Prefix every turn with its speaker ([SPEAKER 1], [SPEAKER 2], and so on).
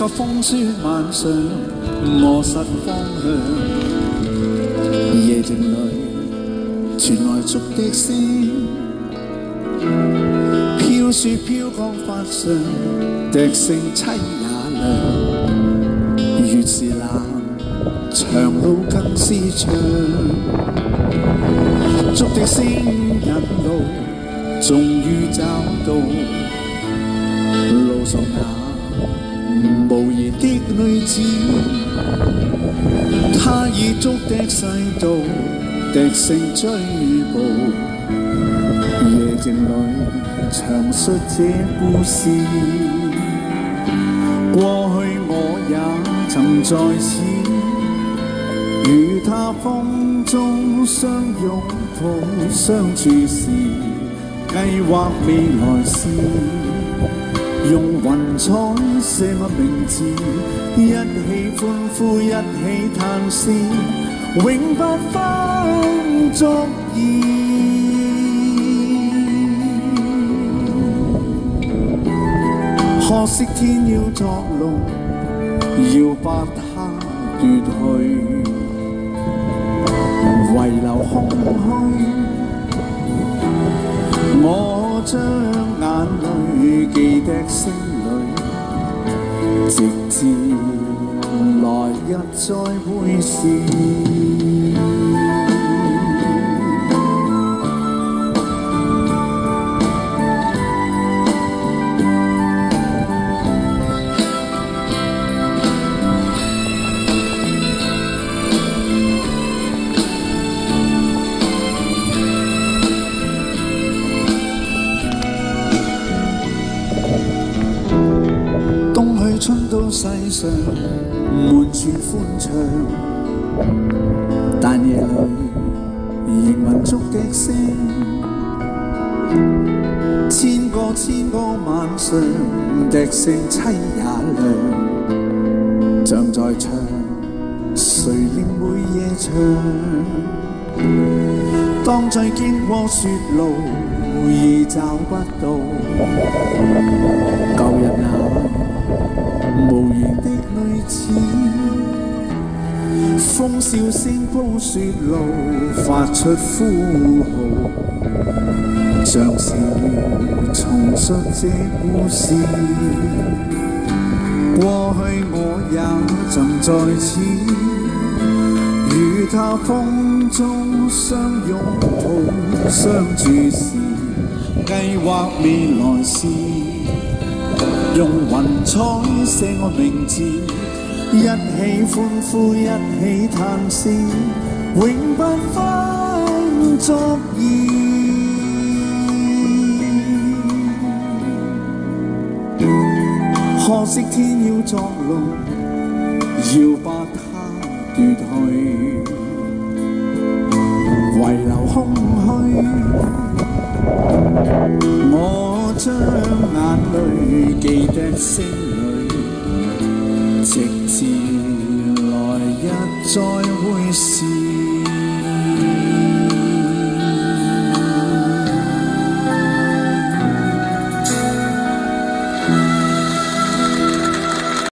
[SPEAKER 1] 在風雪晚上磨實方向，夜靜裏傳來竹笛聲，飄雪飄降髮上，笛聲凄也涼。越是冷，長路更是長，竹笛聲引路，終於找到路上那無言的女子，她以竹笛細道，笛聲追捕，夜靜裏詳述這故事。過去我也曾在此，與她風中相擁抱相處時，計劃未來事。用雲彩寫我名字，一起歡呼，一起嘆息，永不分足矣。可惜天要作弄，要把它奪去，遺留空虛。我將眼淚記笛聲裏，直至來日再會時。春到世上，滿處歡暢，但夜裏仍聞竹笛聲。千個晚上，笛聲凄也涼，像在唱，誰令每夜唱？當再經過雪路，已找不到舊日那無言的女子，風笑聲鋪雪路，發出呼號，像是重述這故事。過去我也曾在此，與她風中相擁抱相注時，計劃未來事。用雲彩寫我名字，一起歡呼，一起嘆息，永不分足矣。可惜天要作弄，要把它奪去，遺留空虛。我將眼淚記笛聲裏，直至來日再會時。